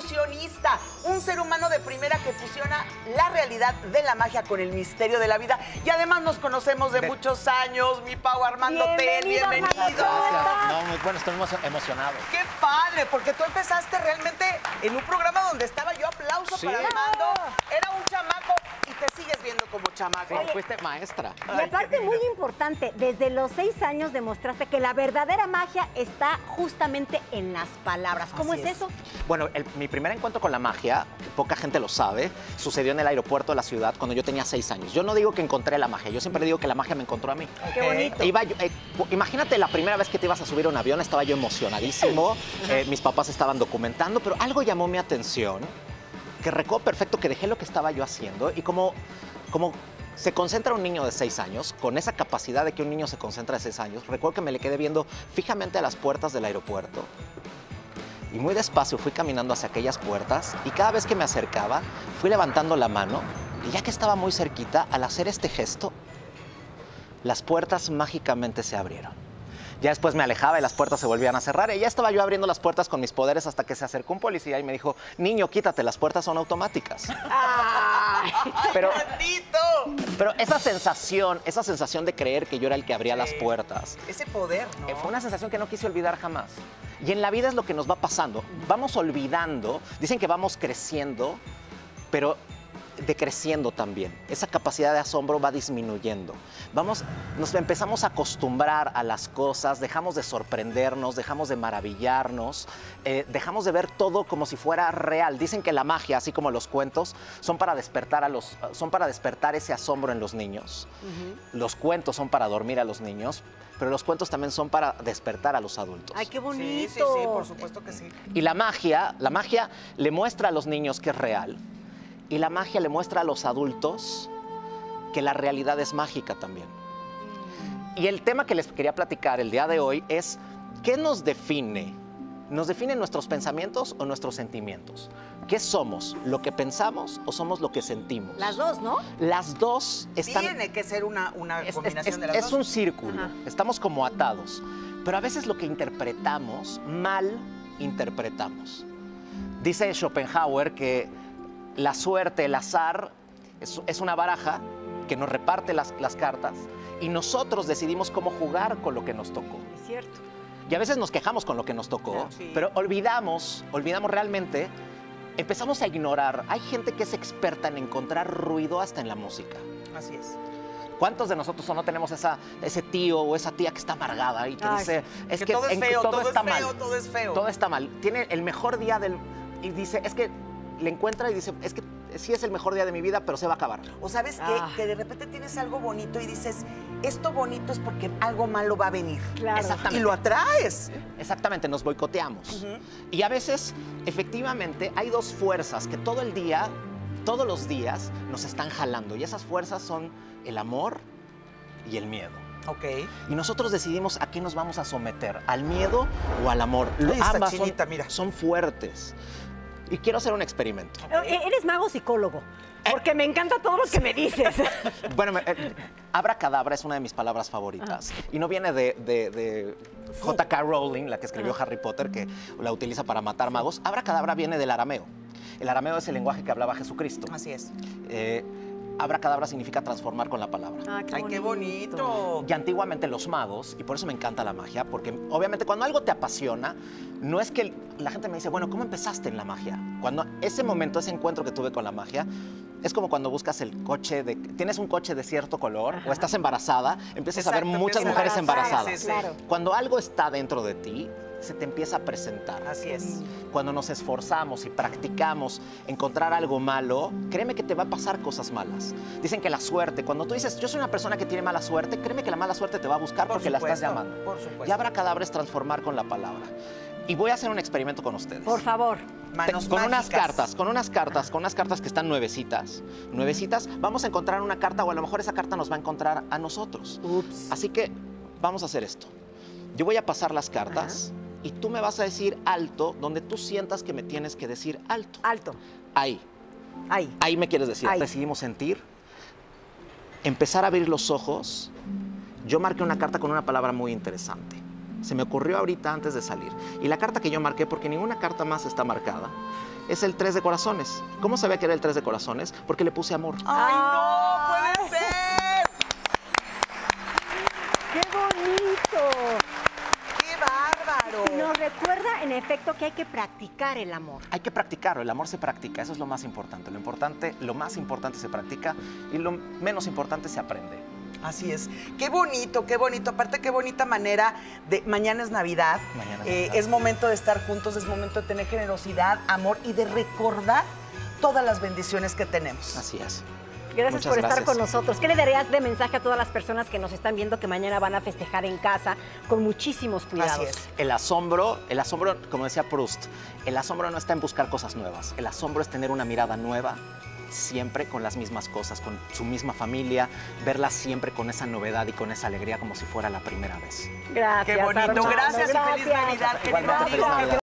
ilusionista, un ser humano de primera que fusiona la realidad de la magia con el misterio de la vida. Y además nos conocemos de muchos años, mi Pau Armando Ten, bienvenido. No, muy bueno, estoy emocionado. Qué padre, porque tú empezaste realmente en un programa donde estaba yo, aplauso para Armando, era un chamaco y te sigues viendo como chamaco. Sí, fuiste maestra. Y aparte, muy importante, desde los 6 años demostraste que la verdadera magia está justamente en las palabras. ¿Cómo es eso? Bueno, mi primer encuentro con la magia, poca gente lo sabe, sucedió en el aeropuerto de la ciudad cuando yo tenía 6 años. Yo no digo que encontré la magia, yo siempre digo que la magia me encontró a mí. Qué bonito. Imagínate la primera vez que te ibas a subir a un avión, estaba yo emocionadísimo, mis papás estaban documentando, pero algo llamó mi atención, que recuerdo perfecto que dejé lo que estaba yo haciendo y como se concentra un niño de 6 años, con esa capacidad de que un niño se concentra de 6 años, recuerdo que me le quedé viendo fijamente a las puertas del aeropuerto y muy despacio fui caminando hacia aquellas puertas y cada vez que me acercaba fui levantando la mano y ya que estaba muy cerquita, al hacer este gesto, las puertas mágicamente se abrieron. Ya después me alejaba y las puertas se volvían a cerrar. Y ya estaba yo abriendo las puertas con mis poderes hasta que se acercó un policía y me dijo, niño, quítate, las puertas son automáticas. Pero esa sensación de creer que yo era el que abría las puertas. Ese poder, ¿no? Fue una sensación que no quise olvidar jamás. Y en la vida es lo que nos va pasando. Vamos olvidando, dicen que vamos creciendo, pero decreciendo también. Esa capacidad de asombro va disminuyendo. Nos empezamos a acostumbrar a las cosas, dejamos de sorprendernos, dejamos de maravillarnos, dejamos de ver todo como si fuera real. Dicen que la magia, así como los cuentos, son para despertar ese asombro en los niños. Los cuentos son para dormir a los niños, pero los cuentos también son para despertar a los adultos. ¡Ay, qué bonito! Sí, por supuesto que sí. Y la magia le muestra a los niños que es real. Y la magia le muestra a los adultos que la realidad es mágica también. Y el tema que les quería platicar el día de hoy es, ¿qué nos define? ¿Nos definen nuestros pensamientos o nuestros sentimientos? ¿Qué somos? ¿Lo que pensamos o somos lo que sentimos? Las dos, ¿no? Las dos están... Tiene que ser una combinación de las dos. Es un círculo, Ajá. Estamos como atados. Pero a veces lo que interpretamos, mal interpretamos. Dice Schopenhauer que la suerte, el azar, es una baraja que nos reparte las cartas y nosotros decidimos cómo jugar con lo que nos tocó. Es cierto. Y a veces nos quejamos con lo que nos tocó, Sí. pero olvidamos realmente, empezamos a ignorar. Hay gente que es experta en encontrar ruido hasta en la música. Así es. ¿Cuántos de nosotros no tenemos ese tío o esa tía que está amargada y que dice, es que todo es feo, todo está es mal, feo, todo es feo. todo está mal? Tiene el mejor día y dice, es que le encuentra y dice, es que sí es el mejor día de mi vida, pero se va a acabar. O sabes qué, que de repente tienes algo bonito y dices, esto bonito es porque algo malo va a venir. Claro. Y lo atraes. Exactamente, nos boicoteamos. Y a veces, efectivamente, hay dos fuerzas que todo el día, todos los días, nos están jalando. Y esas fuerzas son el amor y el miedo. Ok. Y nosotros decidimos a qué nos vamos a someter, al miedo o al amor. Ay, está Ambas chinita, mira. son fuertes. Y quiero hacer un experimento. Eres mago psicólogo, porque me encanta todo lo que me dices. Bueno, abracadabra es una de mis palabras favoritas. Y no viene de J.K. Rowling, la que escribió Harry Potter, que la utiliza para matar magos. Abracadabra viene del arameo. El arameo es el lenguaje que hablaba Jesucristo. Así es. Abracadabra significa transformar con la palabra. Ay, qué bonito. Y antiguamente los magos, y por eso me encanta la magia, porque obviamente cuando algo te apasiona, no es que la gente me dice, bueno, ¿cómo empezaste en la magia? Cuando ese momento, ese encuentro que tuve con la magia, es como cuando buscas el coche, tienes un coche de cierto color, o estás embarazada, empiezas a ver muchas mujeres embarazadas. Sí. Claro. Cuando algo está dentro de ti, se te empieza a presentar. Así es. Cuando nos esforzamos y practicamos encontrar algo malo, créeme que te va a pasar cosas malas. Dicen que la suerte, cuando tú dices, yo soy una persona que tiene mala suerte, créeme que la mala suerte te va a buscar porque la estás llamando. Por supuesto. Y abracadabra es transformar con la palabra. Y voy a hacer un experimento con ustedes. Por favor. Manos Con unas mágicas. cartas que están nuevecitas, vamos a encontrar una carta o a lo mejor esa carta nos va a encontrar a nosotros. Ups. Así que vamos a hacer esto. Yo voy a pasar las cartas y tú me vas a decir alto donde tú sientas que me tienes que decir alto. Alto. Ahí. Ahí. Ahí me quieres decir. Ahí. Decidimos sentir, empezar a abrir los ojos. Yo marqué una carta con una palabra muy interesante. Se me ocurrió ahorita antes de salir. Y la carta que yo marqué, porque ninguna carta más está marcada, es el 3 de corazones. ¿Cómo sabía que era el 3 de corazones? Porque le puse amor. ¡Ay, no! ¡Puede ser! ¡Qué bonito! ¡Qué bárbaro! Nos recuerda, en efecto, que hay que practicar el amor. Hay que practicarlo, el amor se practica, eso es lo más importante. Lo más importante se practica y lo menos importante se aprende. Así es. Qué bonito, qué bonito. Aparte, qué bonita manera de... Mañana es Navidad. Mañana es Navidad. Es momento de estar juntos, es momento de tener generosidad, amor y de recordar todas las bendiciones que tenemos. Así es. Gracias Muchas por estar gracias. con nosotros. ¿Qué le darías de mensaje a todas las personas que nos están viendo que mañana van a festejar en casa con muchísimos cuidados? Así es. El asombro, como decía Proust, el asombro no está en buscar cosas nuevas. El asombro es tener una mirada nueva, siempre con las mismas cosas, con su misma familia, verla siempre con esa novedad y con esa alegría como si fuera la primera vez. Gracias. Qué bonito. Armando. Gracias y feliz Navidad, querido Igualmente, feliz amigo. Navidad.